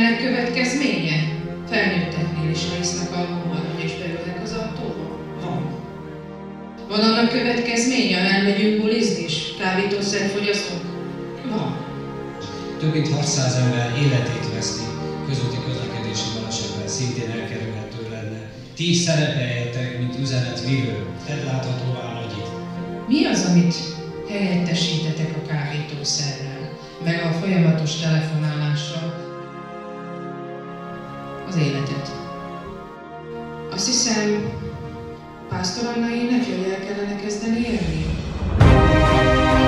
ennek következménye? Felnőtteknél is résznek alkoholban és beülnek az autóba? Van. Van annak következménye, ha elmegyünk bulizni és kábítószer fogyasztunk? Van. Több mint 600 ember életét veszti közúti közlekedési balesetben, szintén elkerülhető lenne. Ti is szerepeljetek, mint üzenetvívő, tedd láthatóvá nagyit. Mi az, amit helyettesítetek a kábítószerrel, meg a folyamatos telefonálással? Az életet. Azt hiszem, Pásztor Anna énekel, el kellene kezdeni élni.